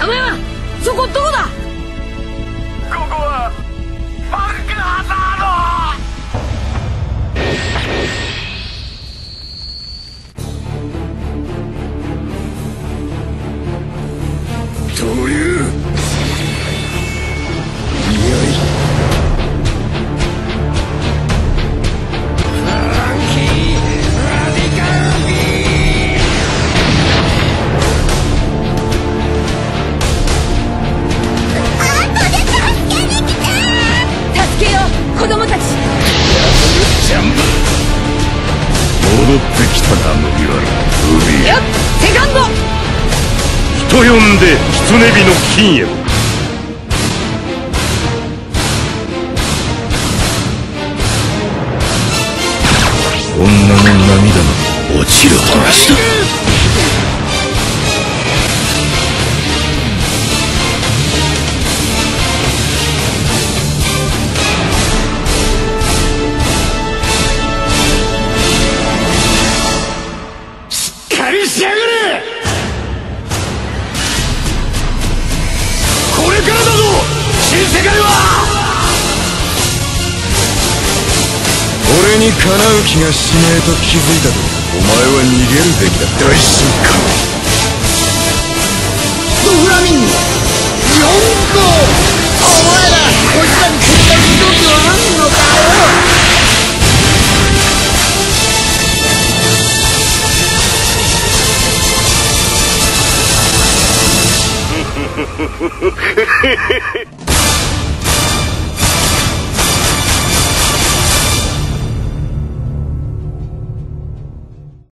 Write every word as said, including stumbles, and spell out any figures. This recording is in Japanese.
亀山、そこどこだ？ ここはバンクハザード。どういう子供たち。 ジャンプ戻ってきたな麦わら海。 よっセカンド。 人呼んで狐火の金へ。女の涙の落ちる話だ。しやがれ。これからだぞ新世界は。俺にかなう気がしねえと気づいたとお前は逃げるべきだ。大進化ドフラミンゴよんこ。お前らこいつらにこんなひどくあんのかよ。フフフフフ。